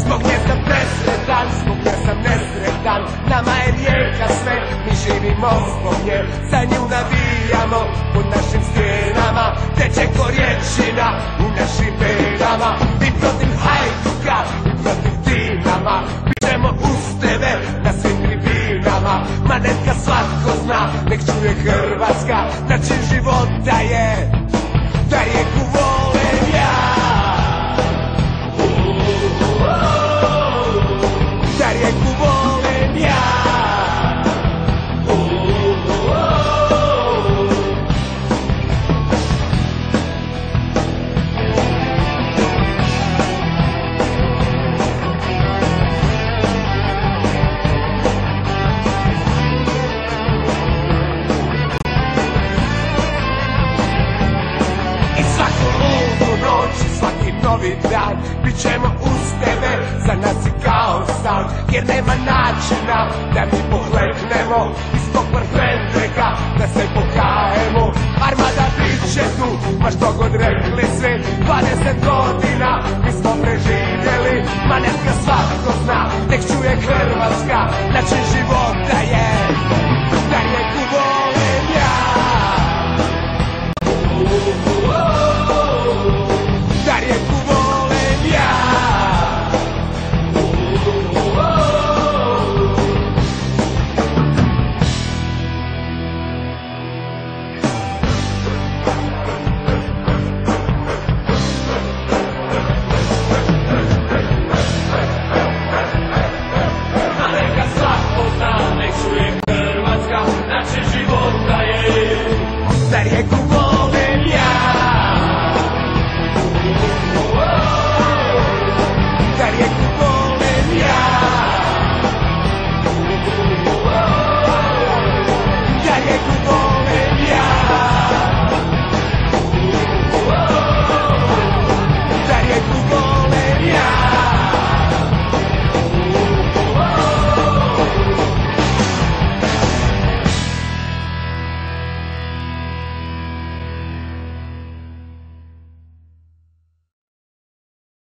Zbog nje sam presretan, zbog nje sam nesretan. Nama je rijeka sve, mi živimo zbog nje. Za nju navijamo pod našim stijenama. Teče ko riječina u našim venama. I protiv Hajduka, i protiv Dinama pišemo usteve na svim tribinama. Ma neka svatko zna, nek čuje Hrvatska, način života je da rijeku volim ja. Da rijeku volim ja. Svaki novi dan bit ćemo uz tebe, za nas je kao san. Jer nema načina da mi pohleknemo ispod Prventreka, da se pokajemo. Armada bit će tu, ma što god rekli svi. 20 godina mi smo preživjeli